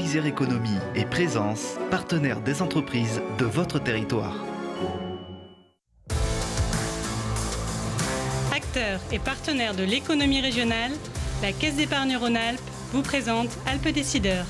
Isère Économie et Présence, partenaire des entreprises de votre territoire. Acteur et partenaire de l'économie régionale, la Caisse d'épargne Rhône-Alpes vous présente Alpes Décideurs.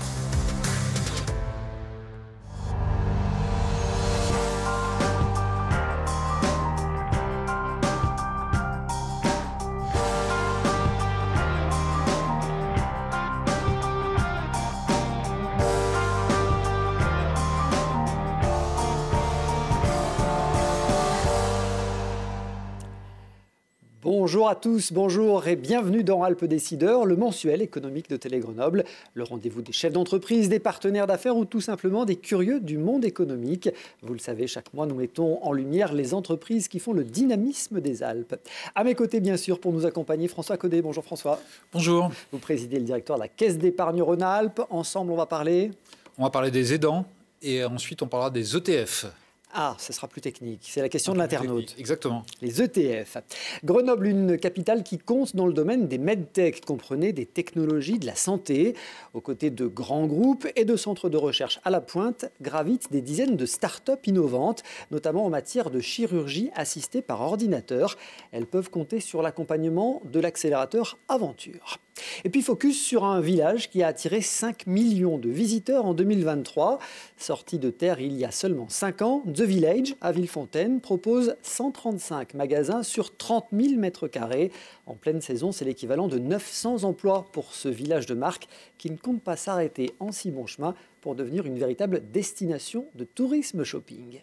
Bonjour à tous, bonjour et bienvenue dans Alpes Décideurs, le mensuel économique de Télé Grenoble, le rendez-vous des chefs d'entreprise, des partenaires d'affaires ou tout simplement des curieux du monde économique. Vous le savez, chaque mois nous mettons en lumière les entreprises qui font le dynamisme des Alpes. À mes côtés, bien sûr, pour nous accompagner, François Codet. Bonjour François. Bonjour. Vous présidez le directoire de la Caisse d'épargne Rhône-Alpes. Ensemble, on va parler des aidants et ensuite on parlera des ETF. Ah, ce sera plus technique. C'est la question de l'internaute. Exactement. Les ETF. Grenoble, une capitale qui compte dans le domaine des medtech, comprenez des technologies de la santé. Aux côtés de grands groupes et de centres de recherche à la pointe, gravitent des dizaines de start-up innovantes, notamment en matière de chirurgie assistée par ordinateur. Elles peuvent compter sur l'accompagnement de l'accélérateur Aventure. Et puis focus sur un village qui a attiré 5 millions de visiteurs en 2023. Sorti de terre il y a seulement 5 ans, The Village à Villefontaine propose 135 magasins sur 30 000 mètres carrés. En pleine saison, c'est l'équivalent de 900 emplois pour ce village de marque qui ne compte pas s'arrêter en si bon chemin pour devenir une véritable destination de tourisme shopping.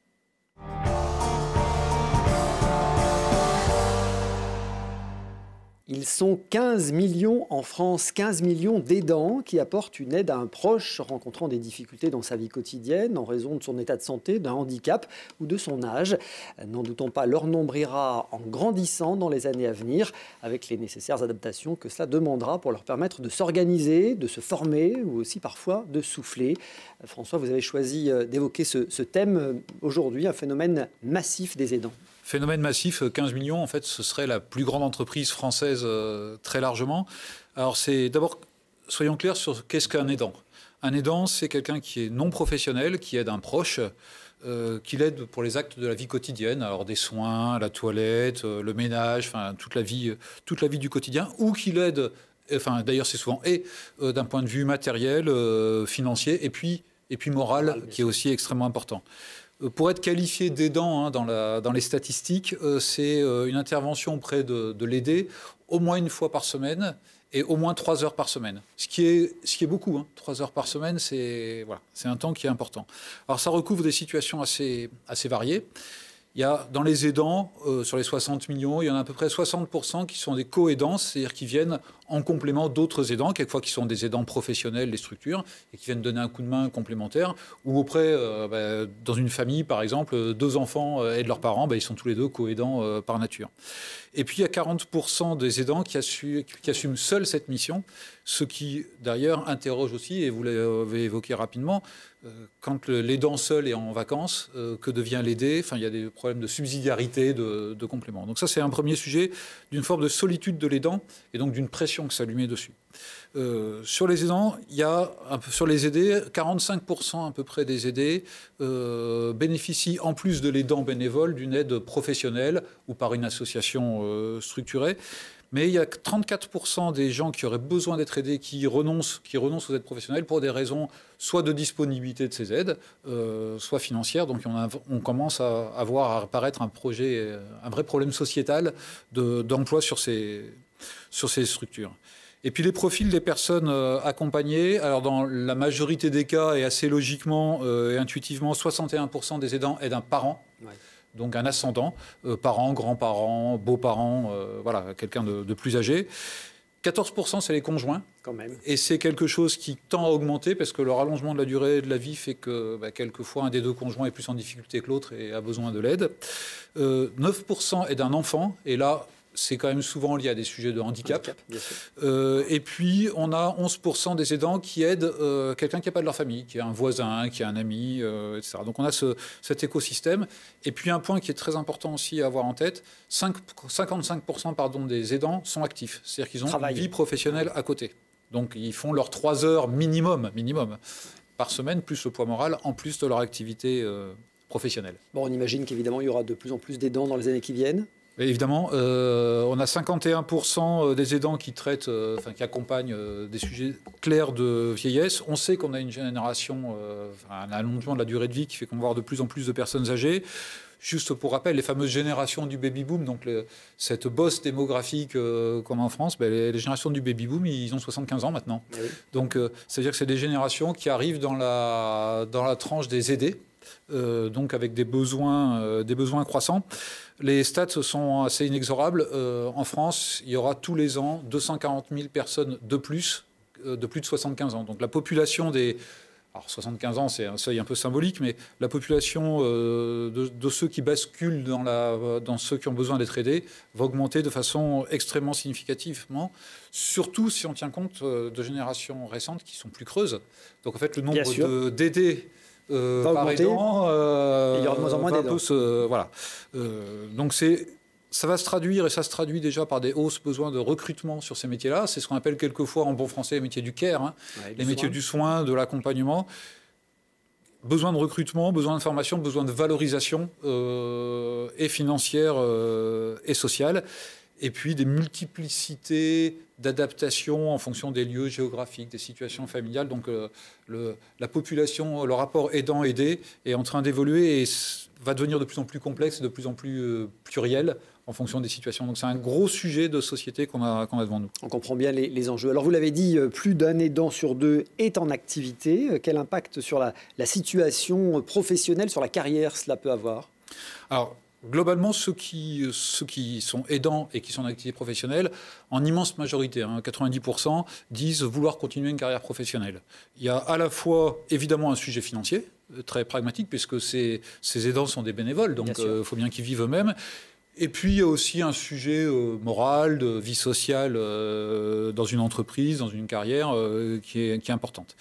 Ils sont 15 millions en France, 15 millions d'aidants qui apportent une aide à un proche rencontrant des difficultés dans sa vie quotidienne en raison de son état de santé, d'un handicap ou de son âge. N'en doutons pas, leur nombre ira en grandissant dans les années à venir avec les nécessaires adaptations que cela demandera pour leur permettre de s'organiser, de se former ou aussi parfois de souffler. François, vous avez choisi d'évoquer ce thème aujourd'hui, un phénomène massif des aidants. Phénomène massif, 15 millions, en fait, ce serait la plus grande entreprise française très largement. Alors, c'est d'abord, soyons clairs sur qu'est-ce qu'un aidant. Un aidant, c'est quelqu'un qui est non professionnel, qui aide un proche, qui l'aide pour les actes de la vie quotidienne, alors des soins, la toilette, le ménage, enfin toute la vie du quotidien, ou qui l'aide, enfin d'ailleurs c'est souvent, et d'un point de vue matériel, financier, et puis moral, qui est aussi extrêmement important. Pour être qualifié d'aidant dans les statistiques, c'est une intervention auprès de l'aider au moins une fois par semaine et au moins 3 heures par semaine. Ce qui est beaucoup. 3 heures par semaine, c'est un temps qui est important. Alors ça recouvre des situations assez variées. Il y a dans les aidants, sur les 60 millions, il y en a à peu près 60% qui sont des co-aidants, c'est-à-dire qui viennent en complément d'autres aidants, quelquefois qui sont des aidants professionnels des structures et qui viennent donner un coup de main complémentaire, ou auprès, dans une famille, par exemple, 2 enfants aident leurs parents, ils sont tous les 2 co-aidants par nature. Et puis il y a 40% des aidants qui assument seuls cette mission, ce qui d'ailleurs interroge aussi, et vous l'avez évoqué rapidement, quand l'aidant seul est en vacances, que devient l'aidé? Enfin, il y a des problèmes de subsidiarité, de complément. Donc ça, c'est un premier sujet d'une forme de solitude de l'aidant et donc d'une pression que ça lui met dessus. Sur les aidants, il y a sur les aidés, 45% à peu près des aidés bénéficient en plus de l'aidant bénévole d'une aide professionnelle ou par une association structurée. Mais il y a 34% des gens qui auraient besoin d'être aidés qui renoncent aux aides professionnelles pour des raisons soit de disponibilité de ces aides, soit financières. Donc on commence à voir apparaître un vrai problème sociétal d'emploi sur ces structures. Et puis les profils des personnes accompagnées, alors dans la majorité des cas et assez logiquement et intuitivement, 61% des aidants aident un parent. Ouais. Donc un ascendant, parents, grands-parents, beaux-parents, quelqu'un de plus âgé. 14%, c'est les conjoints. Quand même. Et c'est quelque chose qui tend à augmenter parce que le rallongement de la durée de la vie fait que quelquefois un des 2 conjoints est plus en difficulté que l'autre et a besoin de l'aide. 9% aident un enfant. Et là, c'est quand même souvent lié à des sujets de handicap. Bien sûr. Et puis, on a 11% des aidants qui aident quelqu'un qui n'est pas de leur famille, qui est un voisin, qui est un ami, etc. Donc, on a cet écosystème. Et puis, un point qui est très important aussi à avoir en tête, 55% des aidants sont actifs. C'est-à-dire qu'ils ont une vie professionnelle à côté. Donc ils font leurs 3 heures minimum par semaine, plus le poids moral, en plus de leur activité professionnelle. Bon, on imagine qu'évidemment, il y aura de plus en plus d'aidants dans les années qui viennent. Et évidemment, on a 51% des aidants qui traitent, qui accompagnent des sujets clairs de vieillesse. On sait qu'on a une génération, un allongement de la durée de vie qui fait qu'on va avoir de plus en plus de personnes âgées. Juste pour rappel, les fameuses générations du baby-boom, donc cette bosse démographique qu'on a en France, les générations du baby-boom, ils ont 75 ans maintenant. Oui. Donc, c'est-à-dire que c'est des générations qui arrivent dans la tranche des aidés, donc avec des besoins croissants. Les stats sont assez inexorables. En France, il y aura tous les ans 240 000 personnes de plus de 75 ans. Donc la population des... Alors 75 ans, c'est un seuil un peu symbolique, mais la population de ceux qui basculent dans ceux qui ont besoin d'être aidés va augmenter de façon extrêmement significativement, surtout si on tient compte de générations récentes qui sont plus creuses. Donc en fait, le nombre d'aidés par aidant, il y aura de moins en moins d'aidants. Voilà. Donc ça va se traduire, et ça se traduit déjà par des hausses besoins de recrutement sur ces métiers-là. C'est ce qu'on appelle quelquefois en bon français les métiers du care, les métiers du soin, de l'accompagnement. Besoin de recrutement, besoin de formation, besoin de valorisation et financière et sociale. Et puis des multiplicités d'adaptations en fonction des lieux géographiques, des situations familiales. Donc la population, le rapport aidant-aidé est en train d'évoluer et va devenir de plus en plus complexe et de plus en plus pluriel en fonction des situations. Donc c'est un gros sujet de société qu'on a devant nous. On comprend bien les enjeux. Alors vous l'avez dit, plus d'un aidant sur 2 est en activité. Quel impact sur la situation professionnelle, sur la carrière cela peut avoir ? Alors, globalement, ceux qui sont aidants et qui sont en activité professionnelle, en immense majorité, 90%, disent vouloir continuer une carrière professionnelle. Il y a à la fois, évidemment, un sujet financier, très pragmatique, puisque ces aidants sont des bénévoles, donc il faut bien qu'ils vivent eux-mêmes. Et puis, il y a aussi un sujet moral, de vie sociale dans une entreprise, dans une carrière qui est importante.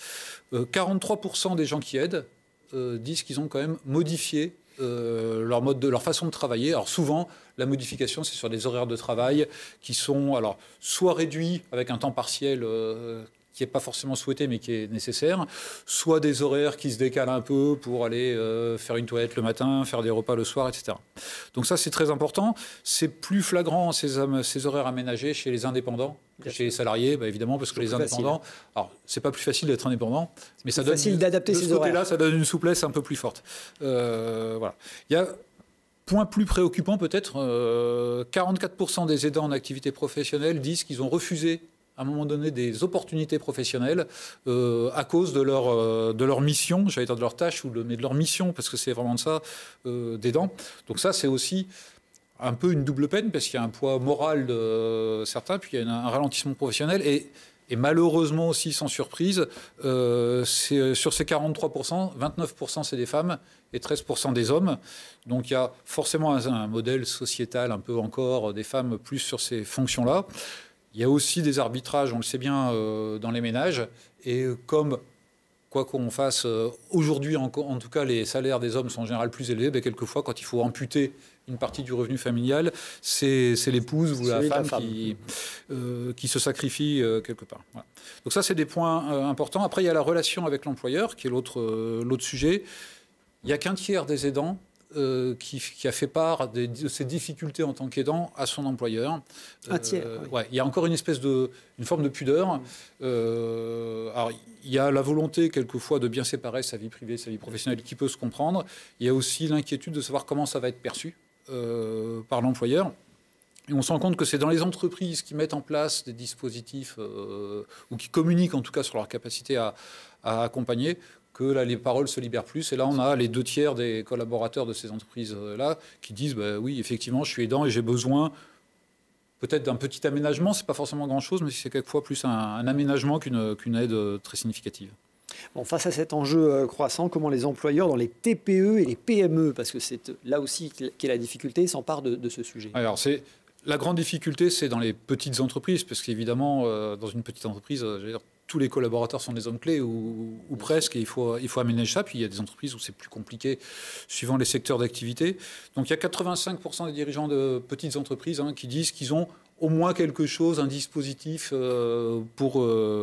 43% des gens qui aident disent qu'ils ont quand même modifié leur façon de travailler. Alors souvent, la modification, c'est sur des horaires de travail qui sont alors soit réduits avec un temps partiel qui n'est pas forcément souhaité mais qui est nécessaire, soit des horaires qui se décalent un peu pour aller faire une toilette le matin, faire des repas le soir, etc. Donc ça, c'est très important. C'est plus flagrant, ces horaires aménagés chez les indépendants que chez les salariés, évidemment, parce que les indépendants... Alors, c'est pas plus facile d'être indépendant, mais ça donne... facile d'adapter ses horaires. Là, ça donne une souplesse un peu plus forte. Voilà. Il y a... Point plus préoccupant peut-être, 44% des aidants en activité professionnelle disent qu'ils ont refusé à un moment donné des opportunités professionnelles à cause de leur mission, j'allais dire de leur tâche, mais de leur mission, parce que c'est vraiment de ça, d'aidant. Donc ça, c'est aussi un peu une double peine, parce qu'il y a un poids moral de certains, puis il y a un ralentissement professionnel, et malheureusement aussi, sans surprise, sur ces 43%, 29% c'est des femmes et 13% des hommes. Donc il y a forcément un modèle sociétal un peu encore des femmes plus sur ces fonctions-là. Il y a aussi des arbitrages, on le sait bien, dans les ménages. Et comme, quoi qu'on fasse, aujourd'hui, en tout cas, les salaires des hommes sont en général plus élevés. Mais quelquefois, quand il faut amputer une partie du revenu familial, c'est l'épouse ou la femme qui se sacrifie quelque part. Voilà. Donc ça, c'est des points importants. Après, il y a la relation avec l'employeur, qui est l'autre sujet. Il n'y a qu'un tiers des aidants qui a fait part de ses difficultés en tant qu'aidant à son employeur. Un tiers. Oui. Ouais, il y a encore une forme de pudeur. Alors, il y a la volonté quelquefois de bien séparer sa vie privée, sa vie professionnelle, qui peut se comprendre. Il y a aussi l'inquiétude de savoir comment ça va être perçu par l'employeur. Et on se rend compte que c'est dans les entreprises qui mettent en place des dispositifs ou qui communiquent en tout cas sur leur capacité à accompagner que là, les paroles se libèrent plus. Et là, on a les 2 tiers des collaborateurs de ces entreprises-là qui disent oui, effectivement, je suis aidant et j'ai besoin peut-être d'un petit aménagement. Ce n'est pas forcément grand-chose, mais c'est quelquefois plus un aménagement qu'une aide très significative. Bon, face à cet enjeu croissant, comment les employeurs dans les TPE et les PME, parce que c'est là aussi qu'est la difficulté, s'emparent de ce sujet? Alors, la grande difficulté, c'est dans les petites entreprises, parce qu'évidemment, dans une petite entreprise, je veux dire, tous les collaborateurs sont des hommes clés ou presque, et il faut aménager ça. Puis il y a des entreprises où c'est plus compliqué, suivant les secteurs d'activité. Donc il y a 85% des dirigeants de petites entreprises qui disent qu'ils ont au moins quelque chose, un dispositif pour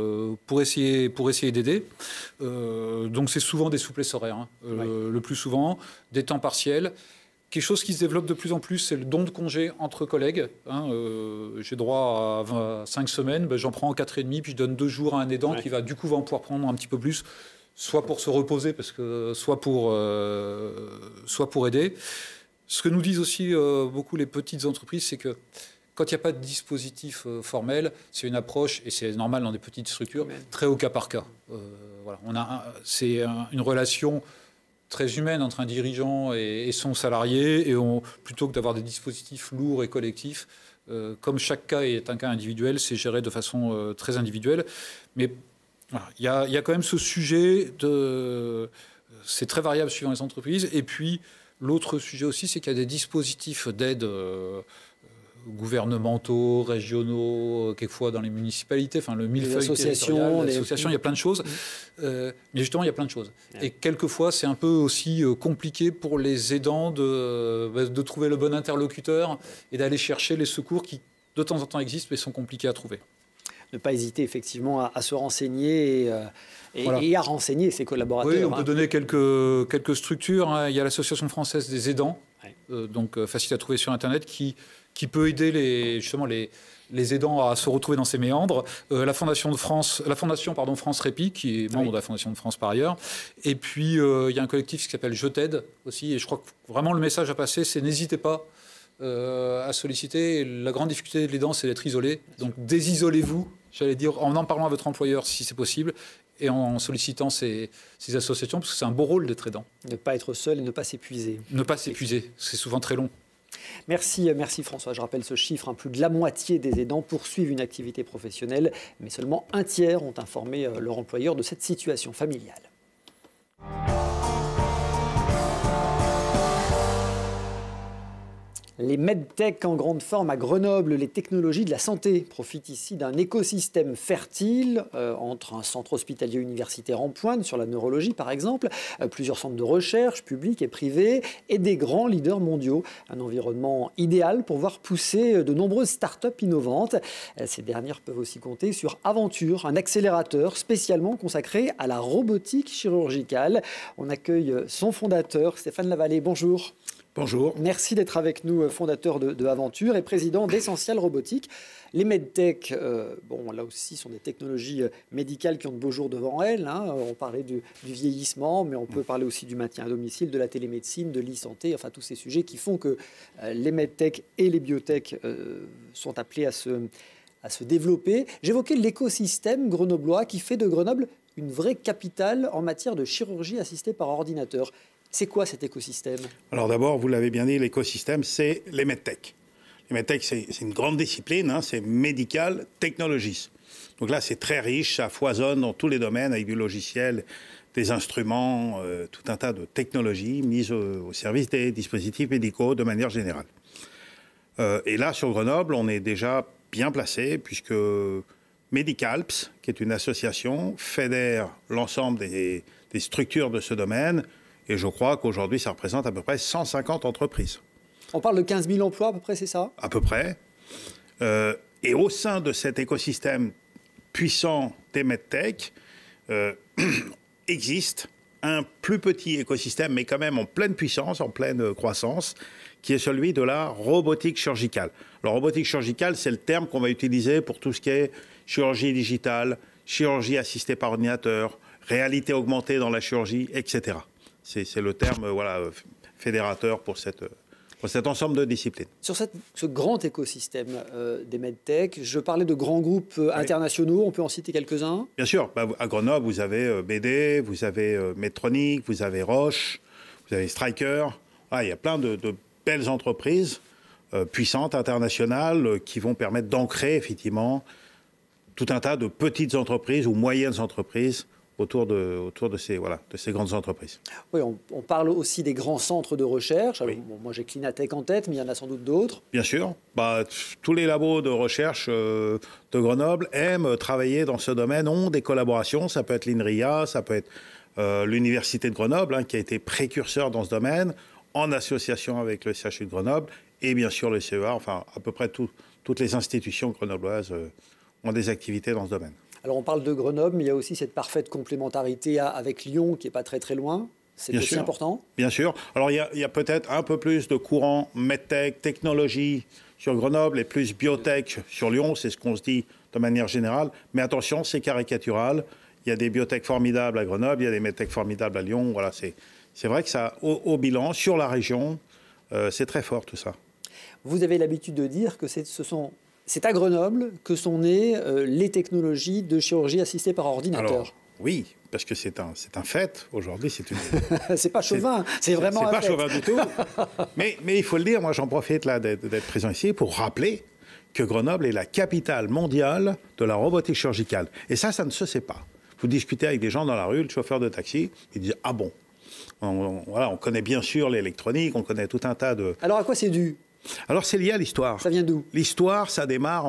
essayer d'aider. Donc c'est souvent des souplesses horaires, hein, le plus souvent, des temps partiels. Quelque chose qui se développe de plus en plus, c'est le don de congé entre collègues. Hein, j'ai droit à 5 semaines, j'en prends 4,5, puis je donne 2 jours à un aidant qui va du coup pouvoir prendre un petit peu plus, soit pour se reposer, soit pour aider. Ce que nous disent aussi beaucoup les petites entreprises, c'est que quand il n'y a pas de dispositif formel, c'est une approche, et c'est normal dans des petites structures, très au cas par cas. Voilà. C'est une relation très humaine entre un dirigeant et son salarié, et plutôt que d'avoir des dispositifs lourds et collectifs, comme chaque cas est un cas individuel, c'est géré de façon très individuelle. Mais voilà, il y a quand même ce sujet c'est très variable suivant les entreprises. Et puis, l'autre sujet aussi, c'est qu'il y a des dispositifs d'aide gouvernementaux, régionaux, quelquefois dans les municipalités, enfin le millefeuille territorial, les associations, il y a plein de choses. Mais justement, il y a plein de choses. Et quelquefois, c'est un peu aussi compliqué pour les aidants de trouver le bon interlocuteur et d'aller chercher les secours qui, de temps en temps, existent, mais sont compliqués à trouver. Ne pas hésiter effectivement à se renseigner et à renseigner ses collaborateurs. Oui, on peut donner quelques structures. Hein. Il y a l'Association française des aidants, donc facile à trouver sur Internet, qui peut aider les aidants à se retrouver dans ces méandres. La Fondation France Répit, qui est membre de la Fondation de France par ailleurs. Et puis, il y a un collectif qui s'appelle Je t'aide aussi. Et je crois que vraiment le message à passer, c'est n'hésitez pas à solliciter. Et la grande difficulté de l'aidant, c'est d'être isolé. Donc, désisolez-vous, j'allais dire, en parlant à votre employeur si c'est possible, et en sollicitant ces associations, parce que c'est un beau rôle d'être aidant. Ne pas être seul et ne pas s'épuiser. Ne pas s'épuiser, c'est souvent très long. Merci François. Je rappelle ce chiffre, plus de la moitié des aidants poursuivent une activité professionnelle, mais seulement un tiers ont informé leur employeur de cette situation familiale. Les medtech en grande forme à Grenoble, les technologies de la santé profitent ici d'un écosystème fertile entre un centre hospitalier universitaire en pointe sur la neurologie par exemple, plusieurs centres de recherche publics et privés et des grands leaders mondiaux. Un environnement idéal pour voir pousser de nombreuses start-up innovantes. Ces dernières peuvent aussi compter sur Aventure, un accélérateur spécialement consacré à la robotique chirurgicale. On accueille son fondateur, Stéphane Lavallée. Bonjour. Bonjour. Merci d'être avec nous, fondateur de Aventure et président d'Essential Robotique. Les medtech, là aussi, sont des technologies médicales qui ont de beaux jours devant elles. Hein. On parlait du vieillissement, mais on peut parler aussi du maintien à domicile, de la télémédecine, de l'e-santé, enfin tous ces sujets qui font que les medtech et les biotech sont appelés à se développer. J'évoquais l'écosystème grenoblois qui fait de Grenoble une vraie capitale en matière de chirurgie assistée par ordinateur. C'est quoi cet écosystème ? Alors d'abord, vous l'avez bien dit, l'écosystème, c'est les medtech. Les medtech, c'est une grande discipline, hein, c'est médical, technologie. Donc là, c'est très riche, ça foisonne dans tous les domaines avec du logiciel, des instruments, tout un tas de technologies mises au service des dispositifs médicaux de manière générale. Et là, sur Grenoble, on est déjà bien placé puisque Medicalps, qui est une association, fédère l'ensemble des structures de ce domaine. Et je crois qu'aujourd'hui, ça représente à peu près 150 entreprises. On parle de 15 000 emplois à peu près, c'est ça ? À peu près. Et au sein de cet écosystème puissant des medtech, existe un plus petit écosystème, mais quand même en pleine puissance, en pleine croissance, qui est celui de la robotique chirurgicale. La robotique chirurgicale, c'est le terme qu'on va utiliser pour tout ce qui est chirurgie digitale, chirurgie assistée par ordinateur, réalité augmentée dans la chirurgie, etc. C'est le terme fédérateur pour cet ensemble de disciplines. Sur ce grand écosystème des medtech, je parlais de grands groupes internationaux, on peut en citer quelques-uns ? Bien sûr. À Grenoble, vous avez BD, vous avez Medtronic, vous avez Roche, vous avez Stryker. Il y a plein de belles entreprises puissantes, internationales, qui vont permettre d'ancrer effectivement tout un tas de petites entreprises ou moyennes entreprises autour de ces grandes entreprises. Oui, on parle aussi des grands centres de recherche. Alors, moi, j'ai Clinatech en tête, mais il y en a sans doute d'autres. Bien sûr. Tous les labos de recherche de Grenoble aiment travailler dans ce domaine, ont des collaborations. Ça peut être l'INRIA, ça peut être l'Université de Grenoble, qui a été précurseur dans ce domaine, en association avec le CHU de Grenoble, et bien sûr le CEA, enfin à peu près tous toutes les institutions grenobloises ont des activités dans ce domaine. Alors on parle de Grenoble, mais il y a aussi cette parfaite complémentarité avec Lyon qui n'est pas très très loin. C'est aussi important. Bien sûr. Alors il y a peut-être un peu plus de courant medtech, technologie sur Grenoble et plus biotech sur Lyon, c'est ce qu'on se dit de manière générale. Mais attention, c'est caricatural. Il y a des biotech formidables à Grenoble, il y a des medtech formidables à Lyon. Voilà, c'est vrai que ça, au bilan, sur la région, c'est très fort tout ça. Vous avez l'habitude de dire que c'est à Grenoble que sont nées les technologies de chirurgie assistée par ordinateur. Alors, oui, parce que c'est un fait. Aujourd'hui, c'est une... c'est pas chauvin, c'est vraiment un fait. C'est pas chauvin du tout. mais il faut le dire, moi j'en profite là d'être présent ici pour rappeler que Grenoble est la capitale mondiale de la robotique chirurgicale. Et ça ne se sait pas. Vous discutez avec des gens dans la rue, le chauffeur de taxi, ils disent « Ah bon ?» on connaît bien sûr l'électronique, on connaît tout un tas de... Alors à quoi c'est dû ? Alors c'est lié à l'histoire. Ça vient d'où ? L'histoire, ça démarre en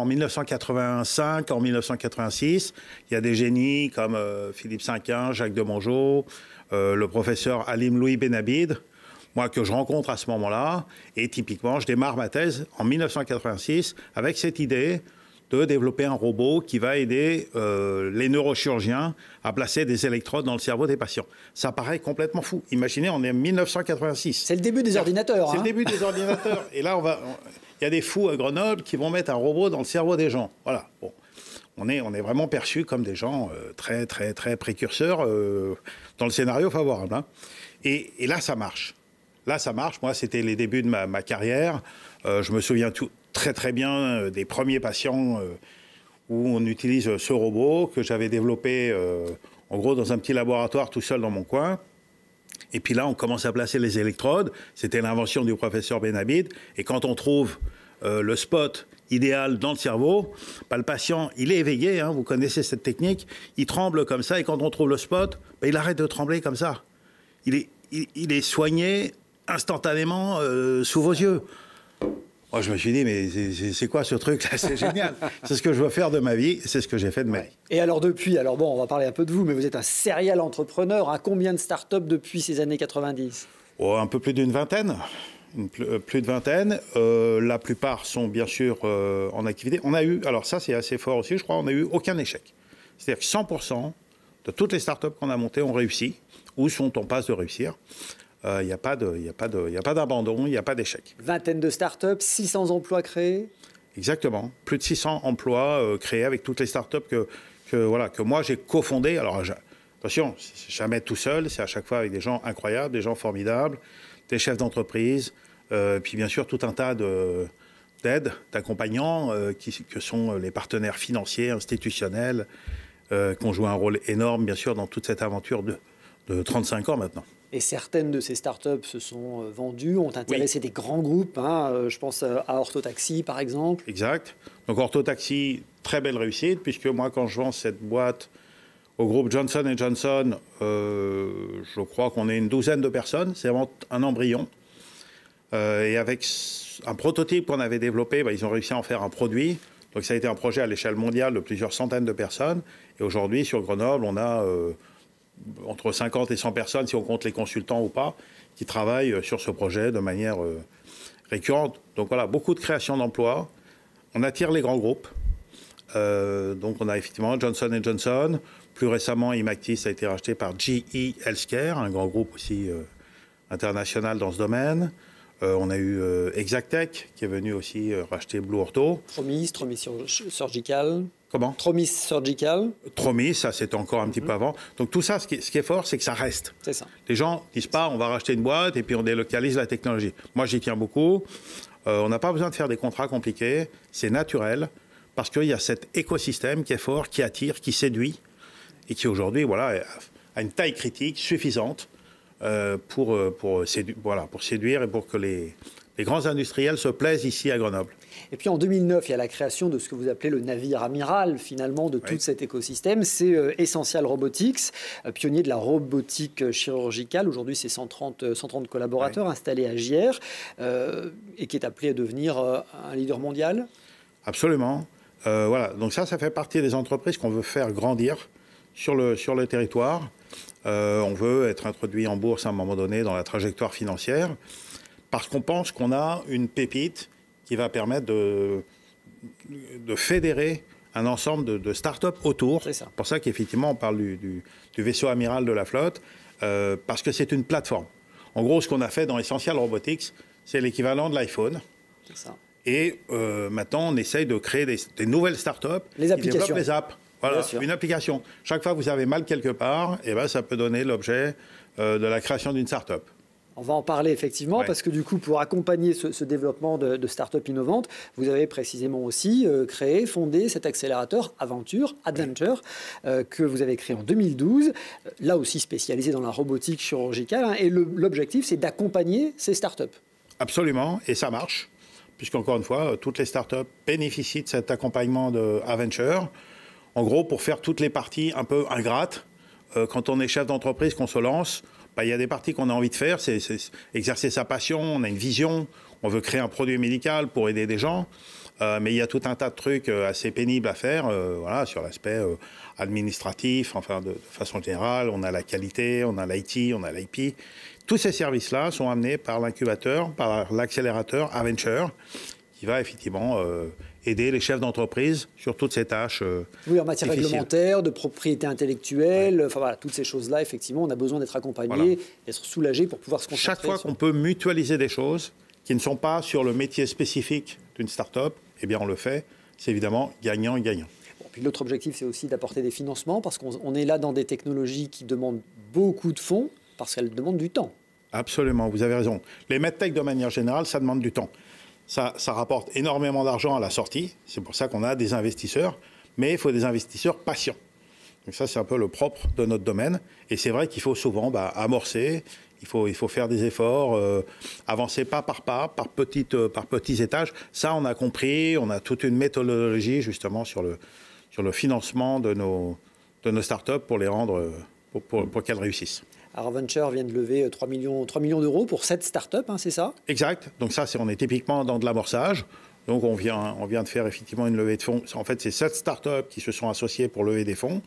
1985, en 1986. Il y a des génies comme Philippe Cinquin, Jacques de Mongeau, le professeur Halim Louis Benabid, moi que je rencontre à ce moment-là. Et typiquement, je démarre ma thèse en 1986 avec cette idée de développer un robot qui va aider les neurochirurgiens à placer des électrodes dans le cerveau des patients. Ça paraît complètement fou. Imaginez, on est en 1986. C'est le début des ordinateurs. C'est le début des ordinateurs. Et là, il y a des fous à Grenoble qui vont mettre un robot dans le cerveau des gens. Voilà. Bon. On est vraiment perçus comme des gens très, très, très précurseurs dans le scénario favorable. Hein. Et là, ça marche. Là, ça marche. Moi, c'était les débuts de ma carrière. Je me souviens très très bien des premiers patients où on utilise ce robot que j'avais développé en gros dans un petit laboratoire tout seul dans mon coin. Et puis là, on commence à placer les électrodes. C'était l'invention du professeur Benabid. Et quand on trouve le spot idéal dans le cerveau, le patient, il est éveillé, hein, vous connaissez cette technique, il tremble comme ça. Et quand on trouve le spot, il arrête de trembler comme ça. Il est soigné instantanément sous vos yeux. Moi, je me suis dit, mais c'est quoi ce truc-là? C'est génial. C'est ce que je veux faire de ma vie, c'est ce que j'ai fait de ma vie. Et alors depuis, on va parler un peu de vous, mais vous êtes un serial entrepreneur. Hein. Combien de startups depuis ces années 90? Un peu plus d'une vingtaine. Plus de vingtaine. La plupart sont bien sûr en activité. On a eu, alors ça c'est assez fort aussi, je crois, on n'a eu aucun échec. C'est-à-dire que 100% de toutes les startups qu'on a montées ont réussi ou sont en passe de réussir. Il n'y a pas d'abandon, il n'y a pas d'échec. Vingtaine de startups, 600 emplois créés. Exactement. Plus de 600 emplois créés avec toutes les startups que moi j'ai cofondées. Alors attention, c'est jamais tout seul, c'est à chaque fois avec des gens incroyables, des gens formidables, des chefs d'entreprise, puis bien sûr tout un tas d'aides, d'accompagnants que sont les partenaires financiers, institutionnels, qui ont joué un rôle énorme bien sûr dans toute cette aventure de 35 ans maintenant. Et certaines de ces startups se sont vendues, ont intéressé des grands groupes. Hein, je pense à Orthotaxi, par exemple. Exact. Donc Orthotaxi, très belle réussite, puisque moi, quand je vends cette boîte au groupe Johnson & Johnson, je crois qu'on est une douzaine de personnes. C'est vraiment un embryon. Et avec un prototype qu'on avait développé, ils ont réussi à en faire un produit. Donc ça a été un projet à l'échelle mondiale de plusieurs centaines de personnes. Et aujourd'hui, sur Grenoble, on a... entre 50 et 100 personnes, si on compte les consultants ou pas, qui travaillent sur ce projet de manière récurrente. Donc voilà, beaucoup de création d'emplois. On attire les grands groupes. Donc on a effectivement Johnson & Johnson. Plus récemment, Imactis a été racheté par GE Healthcare, un grand groupe aussi international dans ce domaine. On a eu Exactech, qui est venu aussi racheter Blue Ortho. Tromis Surgical. Comment? Tromis Surgical. Tromis, ça c'était encore un petit peu avant. Donc tout ça, ce qui est fort, c'est que ça reste. C'est ça. Les gens disent pas, on va racheter une boîte et puis on délocalise la technologie. Moi, j'y tiens beaucoup. On n'a pas besoin de faire des contrats compliqués. C'est naturel parce qu'il y a cet écosystème qui est fort, qui attire, qui séduit et qui aujourd'hui, a une taille critique suffisante pour séduire et pour que les grands industriels se plaisent ici à Grenoble. Et puis en 2009, il y a la création de ce que vous appelez le navire amiral, finalement, de tout cet écosystème. C'est Essential Robotics, pionnier de la robotique chirurgicale. Aujourd'hui, c'est 130 collaborateurs installés à Gières et qui est appelé à devenir un leader mondial. Absolument. Donc ça fait partie des entreprises qu'on veut faire grandir sur le territoire. On veut être introduit en bourse à un moment donné dans la trajectoire financière parce qu'on pense qu'on a une pépite qui va permettre fédérer un ensemble de start-up autour. C'est ça. C'est pour ça qu'effectivement, on parle du vaisseau amiral de la flotte, parce que c'est une plateforme. En gros, ce qu'on a fait dans Essential Robotics, c'est l'équivalent de l'iPhone. C'est ça. Et maintenant, on essaye de créer des nouvelles start-up Les applications. qui développent les apps. Voilà, Bien sûr. une application. Chaque fois que vous avez mal quelque part, eh ben, ça peut donner l'objet de la création d'une start-up. On va en parler effectivement, parce que du coup, pour accompagner ce développement de start-up innovantes, vous avez précisément aussi fondé cet accélérateur Adventure, que vous avez créé en 2012, là aussi spécialisé dans la robotique chirurgicale. Hein, et l'objectif, c'est d'accompagner ces start-up. Absolument, et ça marche, puisqu'encore une fois, toutes les start-up bénéficient de cet accompagnement de Adventure. En gros, pour faire toutes les parties un peu ingrates, quand on est chef d'entreprise, qu'on se lance, il y a des parties qu'on a envie de faire, c'est exercer sa passion, on a une vision, on veut créer un produit médical pour aider des gens, mais il y a tout un tas de trucs assez pénibles à faire voilà, sur l'aspect administratif, enfin de façon générale, on a la qualité, on a l'IT, on a l'IP. Tous ces services-là sont amenés par l'incubateur, par l'accélérateur Adventure, qui va effectivement aider les chefs d'entreprise sur toutes ces tâches oui, en matière difficiles. Réglementaire, de propriété intellectuelle, enfin voilà, toutes ces choses-là, effectivement, on a besoin d'être accompagné, d'être soulagé pour pouvoir se concentrer. Chaque fois qu'on peut mutualiser des choses qui ne sont pas sur le métier spécifique d'une start-up, eh bien on le fait. C'est évidemment gagnant-gagnant. Bon, puis l'autre objectif, c'est aussi d'apporter des financements, parce qu'on est là dans des technologies qui demandent beaucoup de fonds, parce qu'elles demandent du temps. Absolument, vous avez raison. Les medtech, de manière générale, ça demande du temps. Ça rapporte énormément d'argent à la sortie. C'est pour ça qu'on a des investisseurs. Mais il faut des investisseurs patients. Donc ça, c'est un peu le propre de notre domaine. Et c'est vrai qu'il faut souvent amorcer. Il faut faire des efforts, avancer pas par pas, par petits étages. Ça, on a compris. On a toute une méthodologie, justement, sur le financement de nos startups pour les rendre, pour qu'elles réussissent. Alors, Venture vient de lever 3 millions d'euros pour 7 startups, hein, c'est ça? Exact. Donc ça, on est typiquement dans de l'amorçage. Donc on vient de faire effectivement une levée de fonds. En fait, c'est 7 startups qui se sont associées pour lever des fonds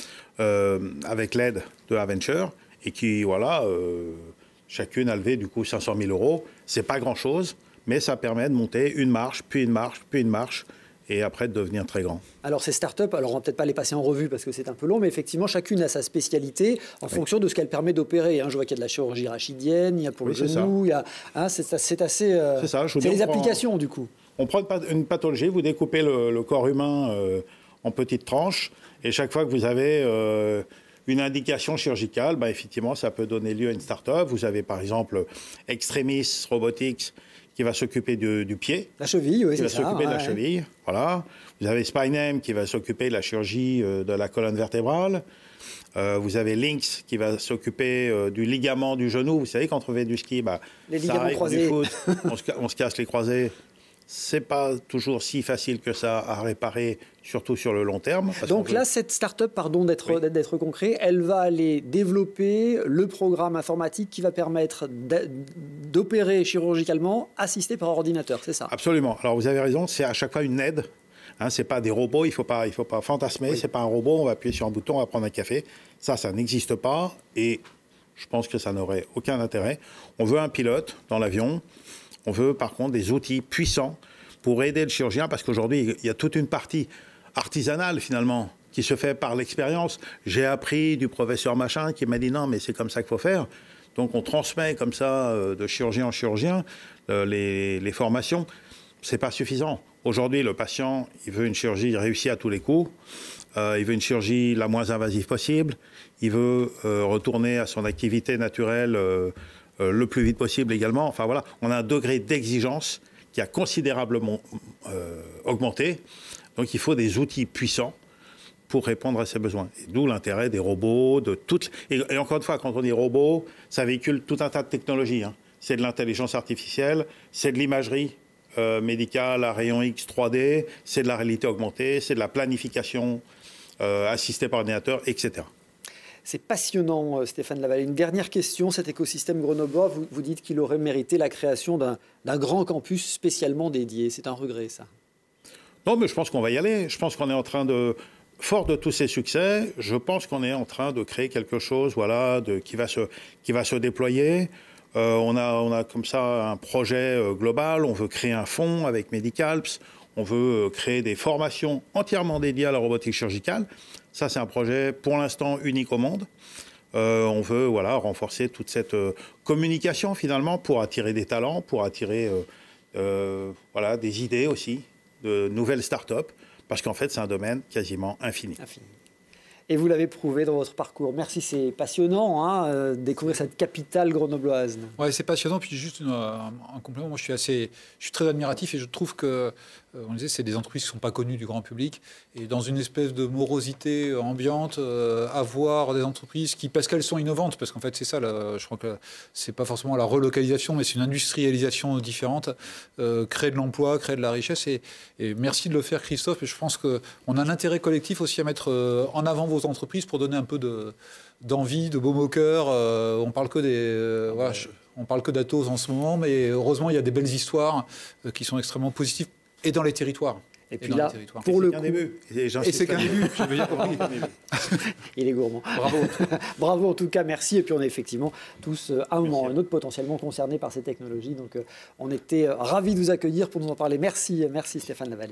avec l'aide de Adventure et qui, voilà, chacune a levé du coup 500 000 euros. C'est pas grand-chose, mais ça permet de monter une marche, puis une marche, puis une marche, et après de devenir très grand. Alors ces startups, alors on ne va peut-être pas les passer en revue parce que c'est un peu long, mais effectivement chacune a sa spécialité en fonction de ce qu'elle permet d'opérer. Hein. Je vois qu'il y a de la chirurgie rachidienne, il y a pour le genou, il y a, hein, c'est assez... c'est ça. C'est les applications du coup. On prend une pathologie, vous découpez le corps humain en petites tranches, et chaque fois que vous avez une indication chirurgicale, effectivement, ça peut donner lieu à une start-up. Vous avez par exemple Extremis Robotics, qui va s'occuper du pied. La cheville, oui, c'est ça. Qui va s'occuper de la cheville, voilà. Vous avez Spinem qui va s'occuper de la chirurgie de la colonne vertébrale. Vous avez Lynx qui va s'occuper du ligament du genou. Vous savez, quand on fait du ski, les ligaments croisés. Du foot, on se casse les croisés. C'est pas toujours si facile que ça à réparer, surtout sur le long terme. Donc là, cette start-up, pardon d'être concret, elle va aller développer le programme informatique qui va permettre d'opérer chirurgicalement assisté par ordinateur, c'est ça? Absolument. Alors vous avez raison, c'est à chaque fois une aide. Hein, c'est pas des robots, il faut pas fantasmer. Oui. C'est pas un robot, on va appuyer sur un bouton, on va prendre un café. Ça n'existe pas et je pense que ça n'aurait aucun intérêt. On veut un pilote dans l'avion. On veut par contre des outils puissants pour aider le chirurgien, parce qu'aujourd'hui, il y a toute une partie artisanale finalement qui se fait par l'expérience. J'ai appris du professeur machin qui m'a dit non, mais c'est comme ça qu'il faut faire. Donc on transmet comme ça de chirurgien en chirurgien les formations. C'est pas suffisant. Aujourd'hui, le patient, il veut une chirurgie réussie à tous les coups. Il veut une chirurgie la moins invasive possible. Il veut retourner à son activité naturelle le plus vite possible également. Enfin voilà, on a un degré d'exigence qui a considérablement augmenté. Donc il faut des outils puissants pour répondre à ces besoins. D'où l'intérêt des robots, de toutes. Et encore une fois, quand on dit robot, ça véhicule tout un tas de technologies. Hein. C'est de l'intelligence artificielle, c'est de l'imagerie médicale à rayon X 3D, c'est de la réalité augmentée, c'est de la planification assistée par ordinateur, etc. C'est passionnant, Stéphane Lavallée. Une dernière question. Cet écosystème grenoblois, vous dites qu'il aurait mérité la création d'un grand campus spécialement dédié. C'est un regret, ça? Non, mais je pense qu'on va y aller. Je pense qu'on est en train de... Fort de tous ces succès, je pense qu'on est en train de créer quelque chose qui va se déployer. On a comme ça un projet global. On veut créer un fonds avec Medicalps. On veut créer des formations entièrement dédiées à la robotique chirurgicale. Ça, c'est un projet pour l'instant unique au monde. On veut renforcer toute cette communication finalement pour attirer des talents, pour attirer des idées aussi, de nouvelles start-up, parce qu'en fait, c'est un domaine quasiment infini. Et vous l'avez prouvé dans votre parcours. Merci, c'est passionnant, découvrir cette capitale grenobloise. Ouais, c'est passionnant. Puis juste un complément, moi je suis très admiratif et je trouve que, on disait, c'est des entreprises qui ne sont pas connues du grand public. Et dans une espèce de morosité ambiante, avoir des entreprises qui, parce qu'elles sont innovantes, parce qu'en fait c'est ça, je crois que c'est pas forcément la relocalisation, mais c'est une industrialisation différente, créer de l'emploi, créer de la richesse. Et merci de le faire, Christophe. Et je pense qu'on a un intérêt collectif aussi à mettre en avant vos entreprises pour donner un peu d'envie, de baume au cœur. On parle que d'Atos en ce moment, mais heureusement, il y a des belles histoires qui sont extrêmement positives et dans les territoires. Et puis là, pour le coup... Et c'est qu'un début, j'avais bien compris. Il est gourmand. Bravo. Bravo en tout cas, merci. Et puis on est effectivement tous, à un moment ou à un autre, potentiellement concernés par ces technologies. Donc on était ravis de vous accueillir pour nous en parler. Merci Stéphane Lavallée.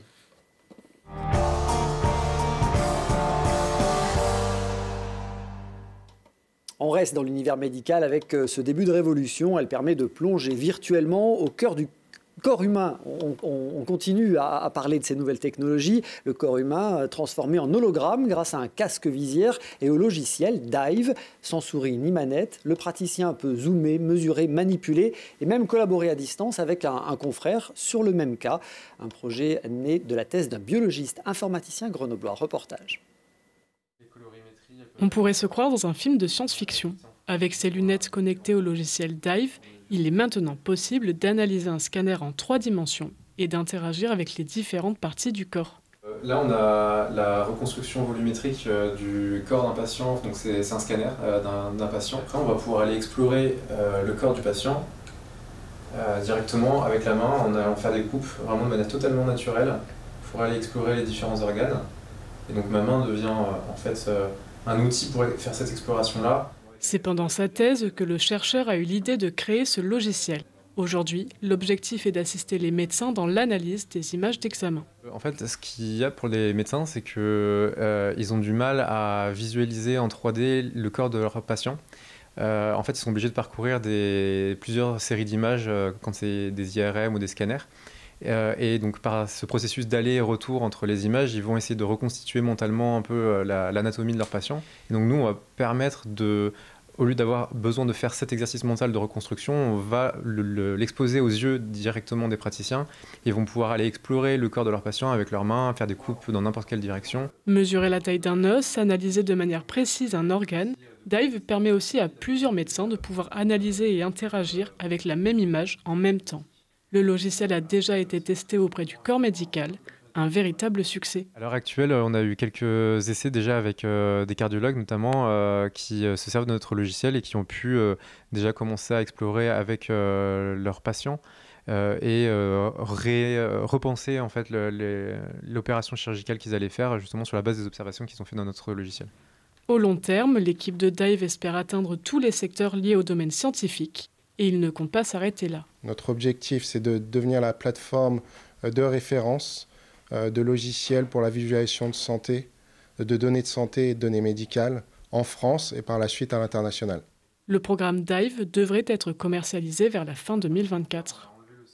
On reste dans l'univers médical avec ce début de révolution. Elle permet de plonger virtuellement au cœur du corps humain. On continue à parler de ces nouvelles technologies. Le corps humain transformé en hologramme grâce à un casque visière et au logiciel Dive. Sans souris ni manette, le praticien peut zoomer, mesurer, manipuler et même collaborer à distance avec un confrère sur le même cas. Un projet né de la thèse d'un biologiste informaticien grenoblois. Reportage. On pourrait se croire dans un film de science-fiction. Avec ses lunettes connectées au logiciel Dive, il est maintenant possible d'analyser un scanner en 3 dimensions et d'interagir avec les différentes parties du corps. Là, on a la reconstruction volumétrique du corps d'un patient, donc c'est un scanner d'un patient. Après, on va pouvoir aller explorer le corps du patient directement avec la main en allant faire des coupes vraiment de manière totalement naturelle pour aller explorer les différents organes. Et donc ma main devient en fait un outil pour faire cette exploration-là. C'est pendant sa thèse que le chercheur a eu l'idée de créer ce logiciel. Aujourd'hui, l'objectif est d'assister les médecins dans l'analyse des images d'examen. En fait, ce qu'il y a pour les médecins, c'est qu'ils ont du mal à visualiser en 3D le corps de leurs patients. En fait, ils sont obligés de parcourir plusieurs séries d'images quand c'est des IRM ou des scanners. Et donc par ce processus d'aller et retour entre les images, ils vont essayer de reconstituer mentalement un peu l'anatomie de leur patient. Et donc nous, on va permettre au lieu d'avoir besoin de faire cet exercice mental de reconstruction, on va l'exposer aux yeux directement des praticiens. Ils vont pouvoir aller explorer le corps de leur patient avec leurs mains, faire des coupes dans n'importe quelle direction. Mesurer la taille d'un os, analyser de manière précise un organe, Dive permet aussi à plusieurs médecins de pouvoir analyser et interagir avec la même image en même temps. Le logiciel a déjà été testé auprès du corps médical, un véritable succès. À l'heure actuelle, on a eu quelques essais déjà avec des cardiologues notamment qui se servent de notre logiciel et qui ont pu déjà commencer à explorer avec leurs patients et repenser en fait l'opération chirurgicale qu'ils allaient faire justement sur la base des observations qu'ils ont fait dans notre logiciel. Au long terme, l'équipe de Dive espère atteindre tous les secteurs liés au domaine scientifique. Et il ne compte pas s'arrêter là. Notre objectif, c'est de devenir la plateforme de référence de logiciels pour la visualisation de santé, de données de santé et de données médicales en France et par la suite à l'international. Le programme Dive devrait être commercialisé vers la fin 2024.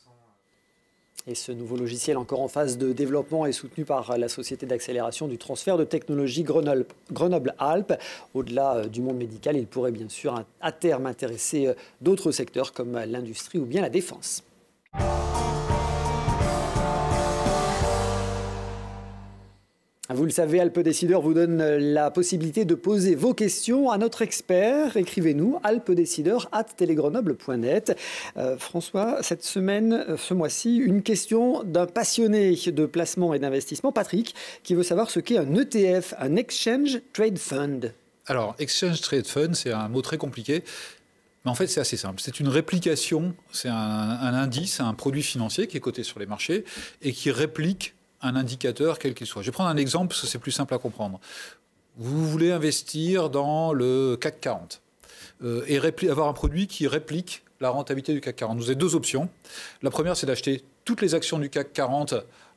Et ce nouveau logiciel encore en phase de développement est soutenu par la société d'accélération du transfert de technologie Grenoble-Alpes. Au-delà du monde médical, il pourrait bien sûr à terme intéresser d'autres secteurs comme l'industrie ou bien la défense. Vous le savez, Alpes Décideurs vous donne la possibilité de poser vos questions à notre expert. Écrivez-nous alpesdecideurs@telegrenoble.net. François, cette semaine, ce mois-ci, une question d'un passionné de placement et d'investissement, Patrick, qui veut savoir ce qu'est un ETF, un Exchange Trade Fund. Alors, Exchange Trade Fund, c'est un mot très compliqué. Mais en fait, c'est assez simple. C'est une réplication, c'est un indice, un produit financier qui est coté sur les marchés et qui réplique un indicateur quel qu'il soit. Je vais prendre un exemple parce que c'est plus simple à comprendre. Vous voulez investir dans le CAC 40 et avoir un produit qui réplique la rentabilité du CAC 40. Vous avez 2 options. La première, c'est d'acheter toutes les actions du CAC 40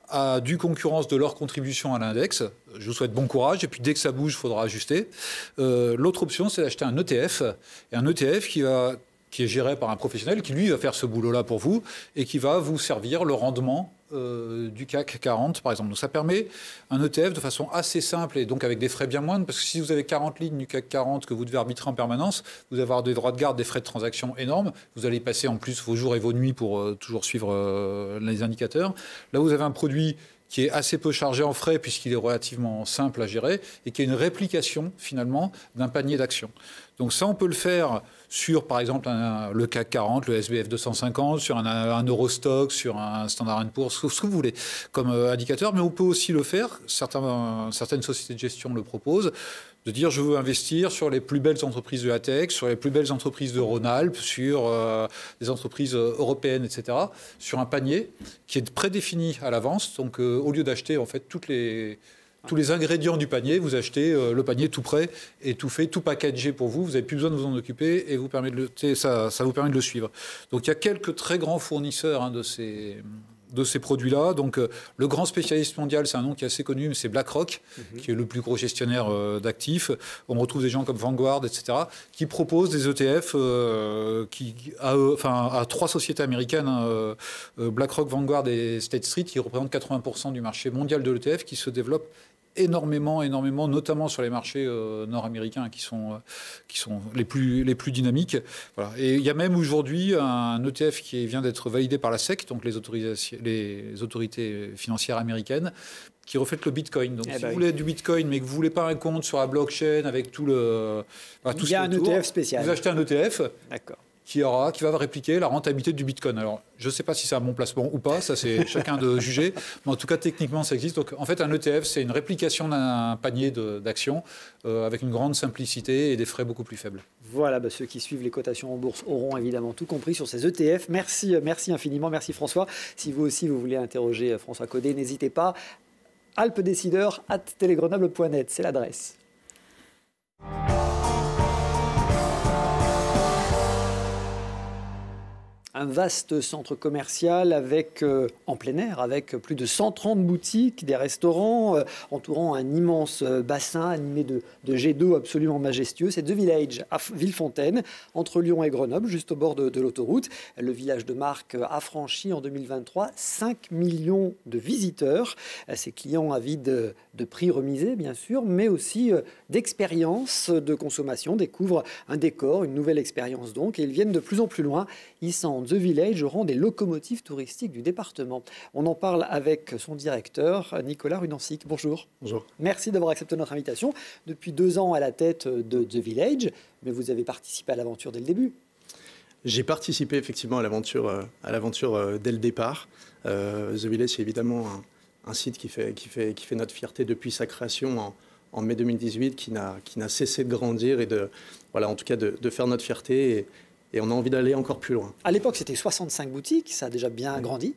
à due concurrence de leur contribution à l'index. Je vous souhaite bon courage. Et puis, dès que ça bouge, il faudra ajuster. L'autre option, c'est d'acheter un ETF. Et un ETF qui est géré par un professionnel qui, lui, va faire ce boulot-là pour vous et qui va vous servir le rendement du CAC 40, par exemple. Donc, ça permet un ETF de façon assez simple et donc avec des frais bien moindres, parce que si vous avez 40 lignes du CAC 40 que vous devez arbitrer en permanence, vous allez avoir des droits de garde, des frais de transaction énormes. Vous allez passer en plus vos jours et vos nuits pour toujours suivre les indicateurs. Là, vous avez un produit qui est assez peu chargé en frais puisqu'il est relativement simple à gérer et qui est une réplication finalement d'un panier d'actions. Donc ça, on peut le faire sur, par exemple, le CAC 40, le SBF 250, sur un Eurostoxx, sur un Standard & Poor's, ce que vous voulez comme indicateur. Mais on peut aussi le faire, certaines sociétés de gestion le proposent, de dire je veux investir sur les plus belles entreprises de la tech, sur les plus belles entreprises de Rhône-Alpes, sur des entreprises européennes, etc., sur un panier qui est prédéfini à l'avance. Donc au lieu d'acheter en fait tous les ingrédients du panier, vous achetez le panier tout prêt et tout fait, tout packagé pour vous. Vous n'avez plus besoin de vous en occuper et ça vous permet de le suivre. Donc il y a quelques très grands fournisseurs de ces produits-là. Donc le grand spécialiste mondial, c'est un nom qui est assez connu, mais c'est BlackRock, qui est le plus gros gestionnaire d'actifs. On retrouve des gens comme Vanguard, etc., qui proposent des ETF à 3 sociétés américaines, BlackRock, Vanguard et State Street, qui représentent 80% du marché mondial de l'ETF, qui se développe énormément, notamment sur les marchés nord-américains qui sont les plus dynamiques. Voilà. Et il y a même aujourd'hui un ETF qui vient d'être validé par la SEC, donc les autorités financières américaines, qui reflète le Bitcoin. Donc, si vous voulez du Bitcoin, mais que vous ne voulez pas un compte sur la blockchain avec tout il y a un ETF spécial. Vous achetez un ETF. D'accord. Qui va répliquer la rentabilité du Bitcoin. Alors, je ne sais pas si c'est un bon placement ou pas, ça c'est chacun de juger, mais en tout cas, techniquement, ça existe. Donc, en fait, un ETF, c'est une réplication d'un panier d'actions avec une grande simplicité et des frais beaucoup plus faibles. Voilà, ceux qui suivent les cotations en bourse auront évidemment tout compris sur ces ETF. Merci infiniment, merci François. Si vous aussi, vous voulez interroger François Caudet, n'hésitez pas. alpedécideur@telegrenoble.net, c'est l'adresse. Un vaste centre commercial en plein air, avec plus de 130 boutiques, des restaurants, entourant un immense bassin animé de jets d'eau absolument majestueux. C'est The Village à Villefontaine, entre Lyon et Grenoble, juste au bord de l'autoroute. Le village de marque a franchi en 2023 5 millions de visiteurs. Ses clients avides de prix remisés, bien sûr, mais aussi d'expériences de consommation, découvrent un décor, une nouvelle expérience donc, et ils viennent de plus en plus loin. Hissant The Village rend des locomotives touristiques du département. On en parle avec son directeur, Nicolas Runancic. Bonjour. Bonjour. Merci d'avoir accepté notre invitation. Depuis 2 ans à la tête de The Village, mais vous avez participé à l'aventure dès le début. J'ai participé effectivement à l'aventure dès le départ. The Village, c'est évidemment un site qui fait notre fierté depuis sa création en mai 2018, qui n'a cessé de grandir et de faire notre fierté. Et on a envie d'aller encore plus loin. À l'époque, c'était 65 boutiques, ça a déjà bien grandi.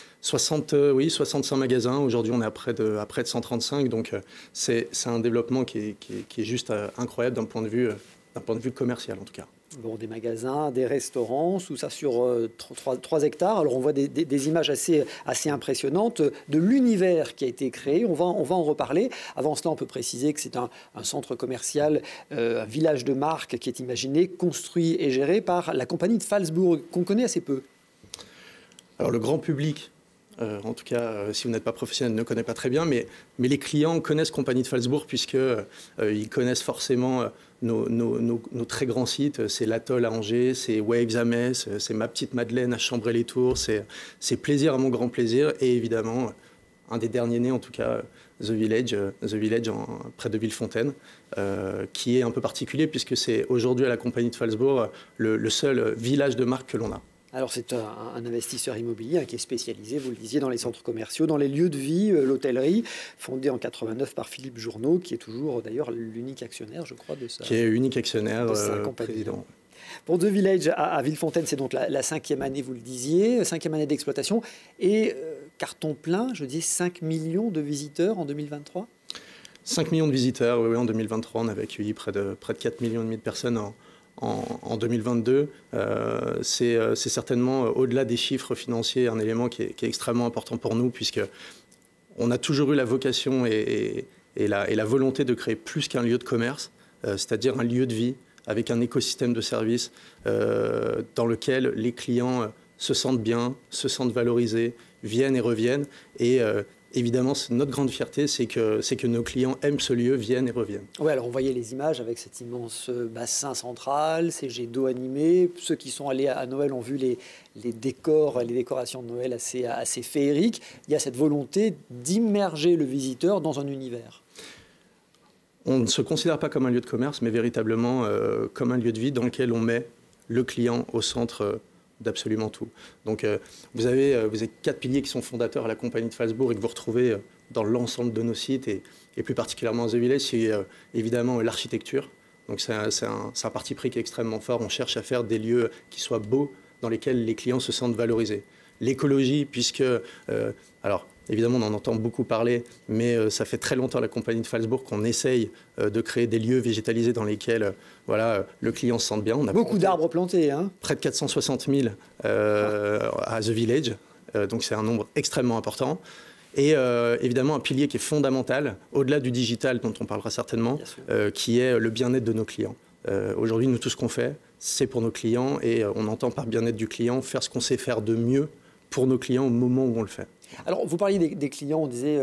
65 magasins. Aujourd'hui, on est à près de 135. Donc, c'est un développement qui est juste incroyable d'un point de vue commercial, en tout cas. Bon, des magasins, des restaurants, tout ça sur 3 hectares. Alors, on voit des images assez impressionnantes de l'univers qui a été créé. On va en reparler. Avant cela, on peut préciser que c'est un centre commercial, un village de marque qui est imaginé, construit et géré par la compagnie de Phalsbourg, qu'on connaît assez peu. Alors, le grand public, en tout cas, si vous n'êtes pas professionnel, ne connaît pas très bien, mais les clients connaissent compagnie de Phalsbourg puisqu'ils connaissent forcément nos très grands sites. C'est l'Atoll à Angers, c'est Waves à Metz, c'est Ma Petite Madeleine à Chambray-les-Tours, c'est Plaisir à Mon Grand Plaisir et évidemment, un des derniers nés en tout cas, The Village près de Villefontaine, qui est un peu particulier puisque c'est aujourd'hui à la compagnie de Phalsbourg le seul village de marque que l'on a. Alors c'est un investisseur immobilier qui est spécialisé, vous le disiez, dans les centres commerciaux, dans les lieux de vie, l'hôtellerie, fondé en 89 par Philippe Journeau, qui est toujours d'ailleurs l'unique actionnaire, je crois, de sa qui est unique actionnaire, président. Pour The Village à Villefontaine, c'est donc la 5e année, vous le disiez, 5e année d'exploitation, et carton plein, je dis 5 millions de visiteurs en 2023. 5 millions de visiteurs, oui, en 2023, on avait accueilli près de 4,5 millions de personnes en 2022, c'est certainement, au-delà des chiffres financiers, un élément qui est extrêmement important pour nous, puisque on a toujours eu la vocation et la volonté de créer plus qu'un lieu de commerce, c'est-à-dire un lieu de vie avec un écosystème de services dans lequel les clients se sentent bien, se sentent valorisés, viennent et reviennent. Et évidemment, notre grande fierté, c'est que nos clients aiment ce lieu, viennent et reviennent. Oui, alors on voyait les images avec cet immense bassin central, ces jets d'eau animés. Ceux qui sont allés à Noël ont vu les décors, les décorations de Noël assez féeriques. Il y a cette volonté d'immerger le visiteur dans un univers. On ne se considère pas comme un lieu de commerce, mais véritablement comme un lieu de vie dans lequel on met le client au centre d'absolument tout. Donc vous avez 4 piliers qui sont fondateurs à la compagnie de Phalsbourg et que vous retrouvez dans l'ensemble de nos sites et plus particulièrement à The Village, c'est évidemment l'architecture. Donc c'est un parti pris qui est extrêmement fort. On cherche à faire des lieux qui soient beaux, dans lesquels les clients se sentent valorisés. L'écologie, puisque... alors, évidemment, on en entend beaucoup parler, mais ça fait très longtemps à la compagnie de Phalsbourg qu'on essaye de créer des lieux végétalisés dans lesquels le client se sente bien. On a beaucoup d'arbres plantés. Hein. Près de 460 000 à The Village, donc c'est un nombre extrêmement important. Et évidemment, un pilier qui est fondamental, au-delà du digital dont on parlera certainement, qui est le bien-être de nos clients. Aujourd'hui, nous, tout ce qu'on fait, c'est pour nos clients et on entend par bien-être du client faire ce qu'on sait faire de mieux pour nos clients au moment où on le fait. Alors, vous parliez des clients, on disait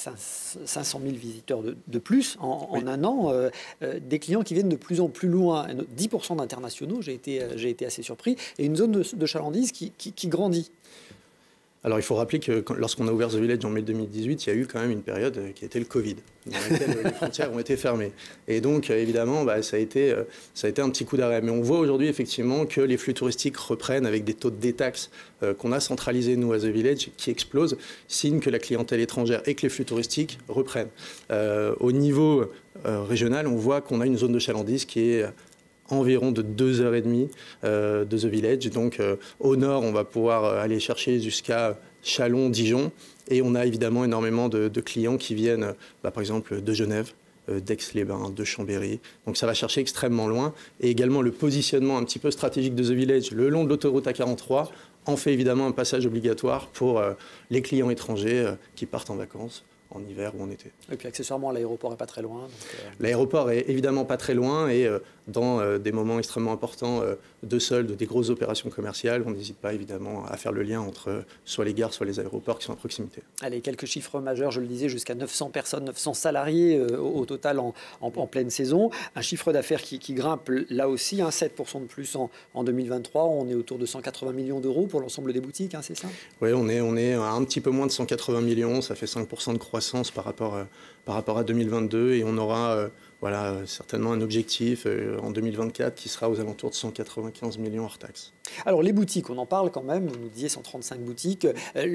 500 000 visiteurs de plus en un an, des clients qui viennent de plus en plus loin, 10% d'internationaux, j'ai été assez surpris, et une zone de chalandise qui grandit. Alors, il faut rappeler que lorsqu'on a ouvert The Village en mai 2018, il y a eu quand même une période qui était le Covid, dans laquelle les frontières ont été fermées. Et donc, évidemment, ça a été un petit coup d'arrêt. Mais on voit aujourd'hui, effectivement, que les flux touristiques reprennent avec des taux de détaxe qu'on a centralisés, nous, à The Village, qui explosent, signe que la clientèle étrangère et que les flux touristiques reprennent. Au niveau régional, on voit qu'on a une zone de chalandise qui est environ de 2h30 de The Village. Donc au nord, on va pouvoir aller chercher jusqu'à Châlons, Dijon. Et on a évidemment énormément de clients qui viennent, par exemple, de Genève, d'Aix-les-Bains, de Chambéry. Donc ça va chercher extrêmement loin. Et également le positionnement un petit peu stratégique de The Village le long de l'autoroute A43 en fait évidemment un passage obligatoire pour les clients étrangers qui partent en vacances en hiver ou en été. Et puis accessoirement, l'aéroport n'est pas très loin. L'aéroport est évidemment pas très loin et dans des moments extrêmement importants de soldes, des grosses opérations commerciales, on n'hésite pas évidemment à faire le lien entre soit les gares, soit les aéroports qui sont à proximité. Allez, quelques chiffres majeurs, je le disais, jusqu'à 900 personnes, 900 salariés au total en pleine saison. Un chiffre d'affaires qui grimpe là aussi, 7% de plus en 2023. On est autour de 180 millions d'euros pour l'ensemble des boutiques, c'est ça? Oui, on est à un petit peu moins de 180 millions, ça fait 5% de croissance par rapport à 2022 et on aura certainement un objectif en 2024 qui sera aux alentours de 195 millions hors taxes. Alors les boutiques, on en parle quand même, vous nous disiez 135 boutiques,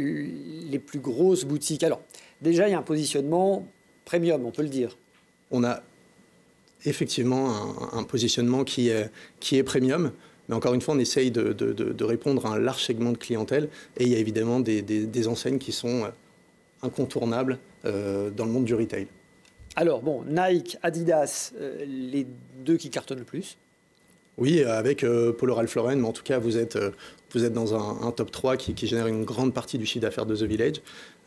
les plus grosses boutiques. Alors déjà il y a un positionnement premium, on peut le dire. On a effectivement un positionnement qui est premium. Mais encore une fois, on essaye de répondre à un large segment de clientèle et il y a évidemment des enseignes qui sont incontournables dans le monde du retail. Alors bon, Nike, Adidas, les deux qui cartonnent le plus. Oui, avec Polo Ralph Lauren, mais en tout cas, vous êtes dans un top 3 qui génère une grande partie du chiffre d'affaires de The Village,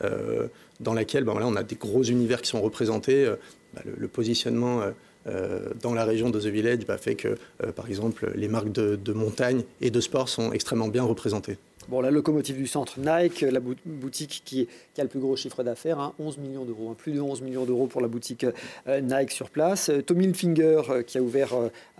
dans laquelle on a des gros univers qui sont représentés. Le positionnement dans la région de The Village fait que, par exemple, les marques de montagne et de sport sont extrêmement bien représentées. Bon, la locomotive du centre, Nike, la boutique qui a le plus gros chiffre d'affaires, 11 millions d'euros, plus de 11 millions d'euros pour la boutique Nike sur place. Tommy Hilfiger, qui a ouvert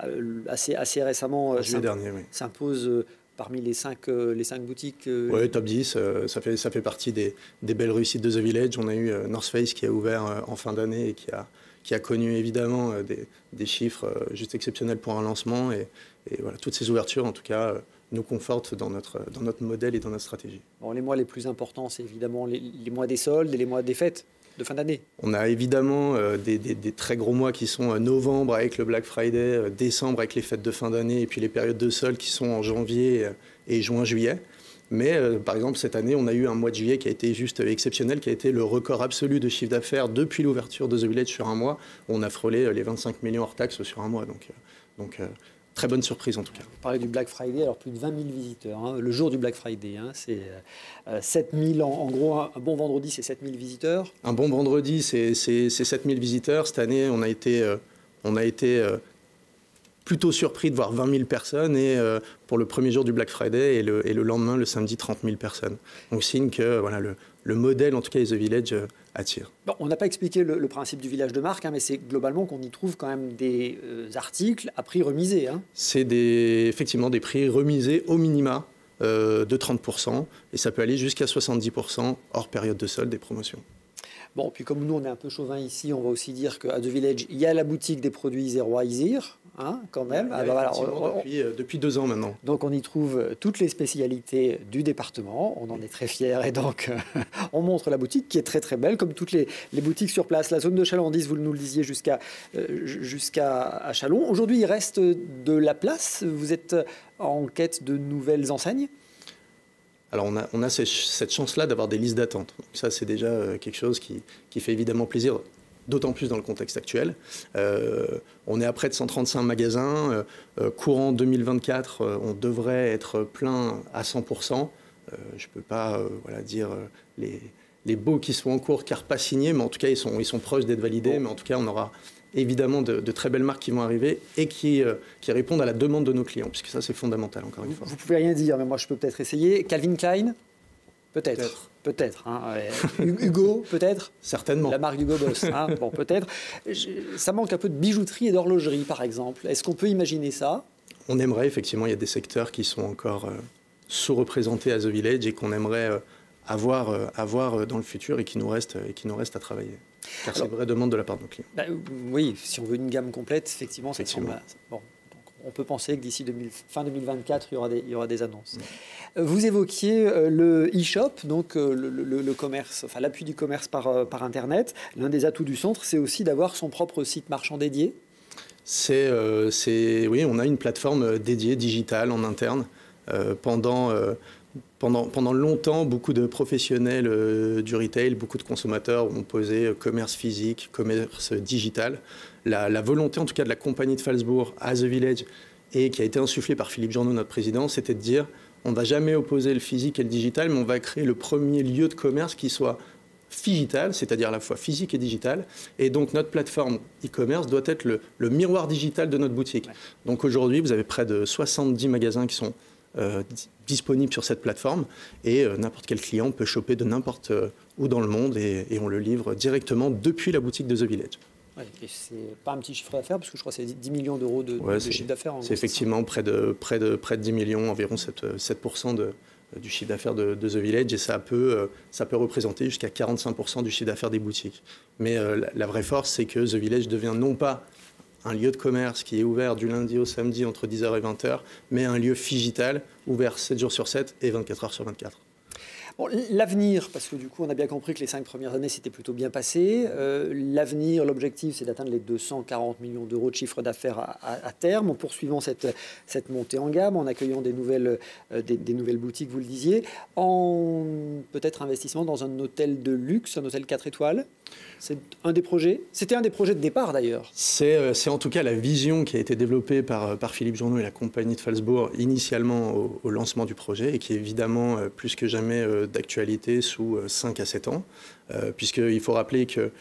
assez récemment, s'impose parmi les 5 boutiques. Oui, top 10, ça fait partie des belles réussites de The Village. On a eu North Face qui a ouvert en fin d'année et qui a connu évidemment des chiffres juste exceptionnels pour un lancement. Et voilà, toutes ces ouvertures, en tout cas, nous confortent dans notre modèle et dans notre stratégie. Bon, les mois les plus importants, c'est évidemment les mois des soldes et les mois des fêtes de fin d'année. On a évidemment des très gros mois qui sont novembre avec le Black Friday, décembre avec les fêtes de fin d'année et puis les périodes de soldes qui sont en janvier et juin-juillet. Mais par exemple, cette année, on a eu un mois de juillet qui a été juste exceptionnel, qui a été le record absolu de chiffre d'affaires depuis l'ouverture de The Village sur un mois. On a frôlé les 25 millions hors taxes sur un mois. Donc très bonne surprise en tout cas. Vous parlez du Black Friday, alors plus de 20 000 visiteurs, hein, le jour du Black Friday, hein, c'est 7 000, en gros un bon vendredi c'est 7 000 visiteurs. Un bon vendredi c'est 7 000 visiteurs, cette année on a été plutôt surpris de voir 20 000 personnes et pour le premier jour du Black Friday et le lendemain, le samedi, 30 000 personnes. Donc signe que voilà, le modèle, en tout cas, The Village, attire. Bon, on n'a pas expliqué le principe du village de marque, hein, mais c'est globalement qu'on y trouve quand même des articles à prix remisé. Hein. C'est effectivement des prix remisés au minima de 30% et ça peut aller jusqu'à 70% hors période de solde des promotions. Bon, puis comme nous, on est un peu chauvin ici, on va aussi dire qu'à The Village, il y a la boutique des produits Zero Isir, hein, quand même. Oui, alors, depuis 2 ans maintenant. Donc, on y trouve toutes les spécialités du département. On en est très fiers et donc, on montre la boutique qui est très, très belle, comme toutes les boutiques sur place. La zone de chalandise, vous nous le disiez, jusqu'à Châlons. Aujourd'hui, il reste de la place. Vous êtes en quête de nouvelles enseignes ? Alors on a cette chance-là d'avoir des listes d'attente. Ça, c'est déjà quelque chose qui fait évidemment plaisir, d'autant plus dans le contexte actuel. On est à près de 135 magasins. Courant 2024, on devrait être plein à 100%. Je ne peux pas dire les baux qui sont en cours, car pas signés, mais en tout cas, ils sont proches d'être validés. Mais en tout cas, on aura évidemment de très belles marques qui vont arriver et qui répondent à la demande de nos clients, puisque ça, c'est fondamental, encore une fois. Vous pouvez rien dire, mais moi, je peux peut-être essayer. Calvin Klein ? Peut-être. Hein. Hugo, peut-être ? Certainement. La marque Hugo Boss, hein. Bon, peut-être. Ça manque un peu de bijouterie et d'horlogerie, par exemple. Est-ce qu'on peut imaginer ça ? On aimerait, effectivement, il y a des secteurs qui sont encore sous-représentés à The Village et qu'on aimerait avoir dans le futur et qui nous reste à travailler. Car c'est une vraie demande de la part de nos clients. Oui, si on veut une gamme complète, effectivement, ça semble... Bon, donc on peut penser que d'ici fin 2024, il y aura des annonces. Vous évoquiez le e-shop, donc le commerce, enfin l'appui du commerce par Internet. L'un des atouts du centre, c'est aussi d'avoir son propre site marchand dédié. Oui, on a une plateforme dédiée, digitale, en interne. Pendant longtemps, beaucoup de professionnels du retail, beaucoup de consommateurs ont posé commerce physique, commerce digital. La volonté, en tout cas, de la compagnie de Phalsbourg à The Village, et qui a été insufflée par Philippe Journeau, notre président, c'était de dire on ne va jamais opposer le physique et le digital, mais on va créer le premier lieu de commerce qui soit digital, c'est-à-dire à la fois physique et digital. Et donc, notre plateforme e-commerce doit être le miroir digital de notre boutique. Ouais. Donc, aujourd'hui, vous avez près de 70 magasins qui sont disponible sur cette plateforme et n'importe quel client peut choper de n'importe où dans le monde et on le livre directement depuis la boutique de The Village. Ouais, et c'est pas un petit chiffre d'affaires parce que je crois que c'est 10 millions d'euros de chiffre d'affaires. C'est effectivement près de 10 millions, environ 7% du chiffre d'affaires de The Village et ça peut représenter jusqu'à 45% du chiffre d'affaires des boutiques. Mais la vraie force, c'est que The Village devient non pas un lieu de commerce qui est ouvert du lundi au samedi entre 10h et 20h, mais un lieu phygital ouvert 7 jours sur 7 et 24 heures sur 24. Bon, l'avenir, parce que du coup, on a bien compris que les 5 premières années, c'était plutôt bien passé. L'avenir, l'objectif, c'est d'atteindre les 240 millions d'euros de chiffre d'affaires à terme, en poursuivant cette montée en gamme, en accueillant des nouvelles boutiques, vous le disiez, en peut-être investissement dans un hôtel de luxe, un hôtel 4 étoiles. C'est un des projets. C'était un des projets de départ, d'ailleurs. C'est en tout cas la vision qui a été développée par Philippe Journeau et la compagnie de Phalsbourg initialement au lancement du projet et qui est évidemment plus que jamais d'actualité sous 5 à 7 ans, puisqu'il faut rappeler que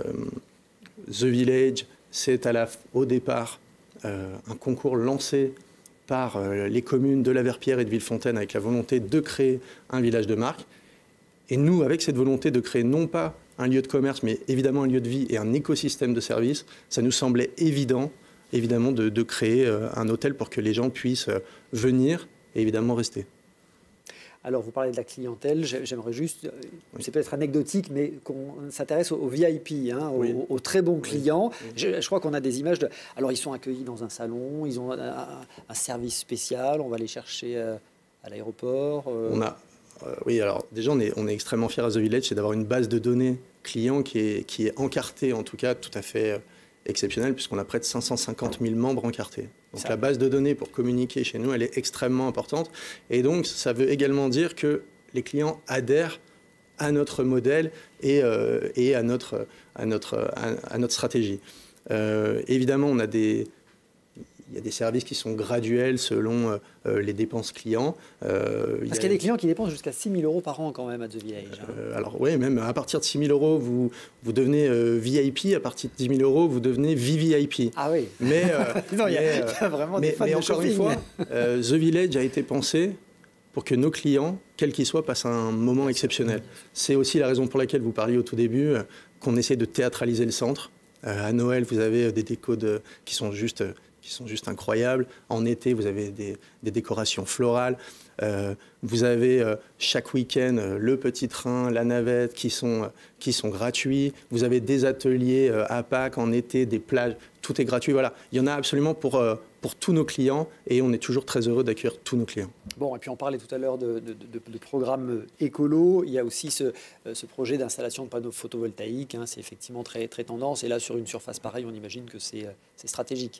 The Village, c'est au départ un concours lancé par les communes de La Verpillière et de Villefontaine avec la volonté de créer un village de marque. Et nous, avec cette volonté de créer non pas un lieu de commerce, mais évidemment un lieu de vie et un écosystème de services, ça nous semblait évidemment de créer un hôtel pour que les gens puissent venir et évidemment rester. Alors, vous parlez de la clientèle, j'aimerais juste, c'est peut-être anecdotique, mais qu'on s'intéresse aux VIP, hein, aux très bons clients. Je crois qu'on a des images alors, ils sont accueillis dans un salon, ils ont un service spécial, on va les chercher à l'aéroport. Oui, alors déjà, on est extrêmement fiers à The Village, c'est d'avoir une base de données clients qui est encartée, en tout cas, tout à fait exceptionnelle, puisqu'on a près de 550 000 membres encartés. Donc la base de données pour communiquer chez nous, elle est extrêmement importante. Et donc, ça veut également dire que les clients adhèrent à notre modèle et à notre stratégie. Évidemment, il il y a des services qui sont graduels selon les dépenses clients. Parce qu'il y a des clients qui dépensent jusqu'à 6 000 € par an quand même à The Village. Alors oui, même à partir de 6 000 €, vous devenez VIP. À partir de 10 000 €, vous devenez VVIP. Ah oui. Mais non, il y a vraiment des fans de encore une fois, The Village a été pensé pour que nos clients, quels qu'ils soient, passent un moment exceptionnel. C'est aussi la raison pour laquelle vous parliez au tout début qu'on essaie de théâtraliser le centre. À Noël, vous avez des décos qui sont juste incroyables. En été, vous avez des décorations florales. Vous avez chaque week-end le petit train, la navette qui sont gratuits. Vous avez des ateliers à Pâques, en été, des plages. Tout est gratuit. Voilà. Il y en a absolument pour tous nos clients et on est toujours très heureux d'accueillir tous nos clients. Bon, et puis on parlait tout à l'heure de programmes écolo. Il y a aussi ce projet d'installation de panneaux photovoltaïques. Hein, c'est effectivement très, très tendance. Et là, sur une surface pareille, on imagine que c'est stratégique.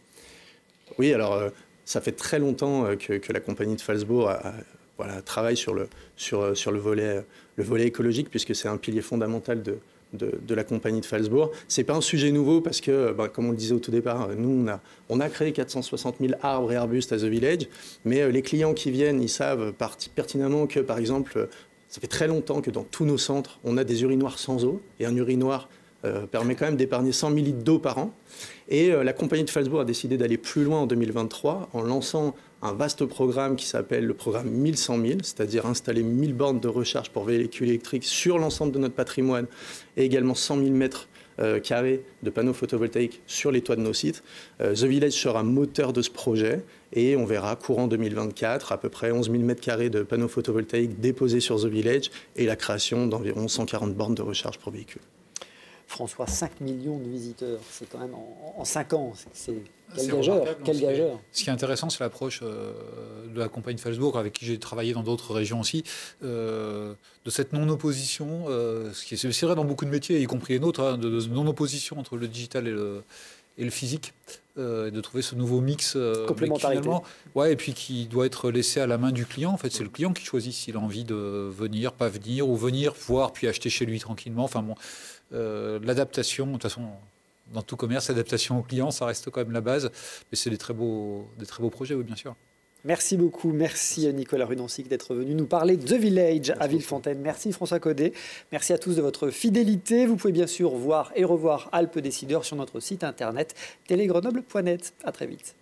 Oui, alors ça fait très longtemps que la compagnie de Falzbourg travaille sur le volet écologique, puisque c'est un pilier fondamental de la compagnie de Falzbourg. Ce n'est pas un sujet nouveau parce que, comme on le disait au tout départ, nous, on a créé 460 000 arbres et arbustes à The Village, mais les clients qui viennent, ils savent pertinemment que, par exemple, ça fait très longtemps que dans tous nos centres, on a des urinoirs sans eau, et un urinoir permet quand même d'épargner 100 000 litres d'eau par an. Et la compagnie de Falzbourg a décidé d'aller plus loin en 2023 en lançant un vaste programme qui s'appelle le programme 1100 000, c'est-à-dire installer 1000 bornes de recharge pour véhicules électriques sur l'ensemble de notre patrimoine et également 100 000 mètres carrés de panneaux photovoltaïques sur les toits de nos sites. The Village sera moteur de ce projet et on verra courant 2024 à peu près 11 000 mètres carrés de panneaux photovoltaïques déposés sur The Village et la création d'environ 140 bornes de recharge pour véhicules. François, 5 millions de visiteurs, c'est quand même en 5 ans. Quel gageur. Ce qui est intéressant, c'est l'approche de la compagnie de Falzbourg, avec qui j'ai travaillé dans d'autres régions aussi, de cette non-opposition, c'est vrai dans beaucoup de métiers, y compris les nôtres, hein, de non-opposition entre le digital et le physique, de trouver ce nouveau mix complémentarité. Et puis qui doit être laissé à la main du client. En fait, c'est le client qui choisit s'il a envie de venir, pas venir, ou venir, voir, puis acheter chez lui tranquillement. Enfin bon, l'adaptation, de toute façon, dans tout commerce, l'adaptation au client, ça reste quand même la base. Mais c'est des très beaux projets, oui, bien sûr. Merci beaucoup. Merci Nicolas Runancic d'être venu nous parler de The Village à Villefontaine. Merci François Codet. Merci à tous de votre fidélité. Vous pouvez bien sûr voir et revoir Alpes Décideurs sur notre site internet télégrenoble.net. À très vite.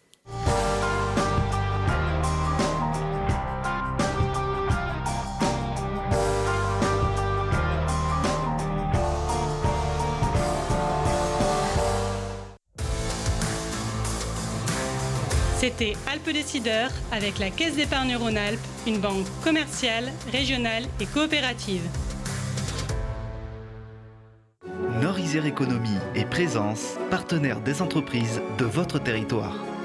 C'était Alpes Décideurs avec la Caisse d'épargne Rhône-Alpes, une banque commerciale, régionale et coopérative. Nord Isère Économie et Présence, partenaires des entreprises de votre territoire.